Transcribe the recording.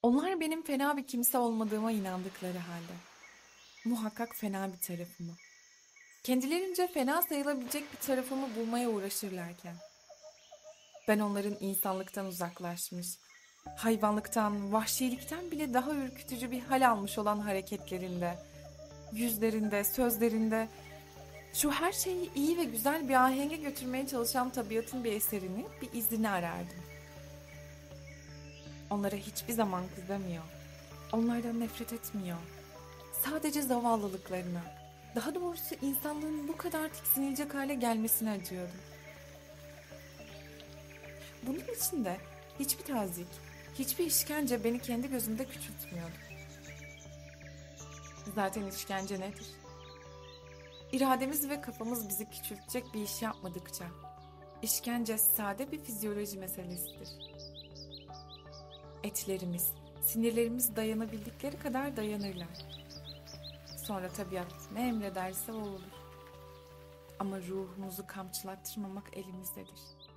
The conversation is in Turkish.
Onlar benim fena bir kimse olmadığıma inandıkları halde. Muhakkak fena bir tarafımı. Kendilerince fena sayılabilecek bir tarafımı bulmaya uğraşırlarken. Ben onların insanlıktan uzaklaşmış, hayvanlıktan, vahşilikten bile daha ürkütücü bir hal almış olan hareketlerinde, yüzlerinde, sözlerinde, şu her şeyi iyi ve güzel bir ahenge götürmeye çalışan tabiatın bir eserini, bir izini arardım. Onlara hiçbir zaman kızamıyor. Onlardan nefret etmiyor. Sadece zavallılıklarına, daha doğrusu insanlığın bu kadar tiksinilecek hale gelmesine acıyordum. Bunun için de hiçbir tazik, hiçbir işkence beni kendi gözümde küçültmüyordu. Zaten işkence nedir? İrademiz ve kafamız bizi küçültecek bir iş yapmadıkça, işkence sade bir fizyoloji meselesidir. Etlerimiz, sinirlerimiz dayanabildikleri kadar dayanırlar. Sonra tabiat ne emrederse o olur. Ama ruhumuzu kamçılattırmamak elimizdedir.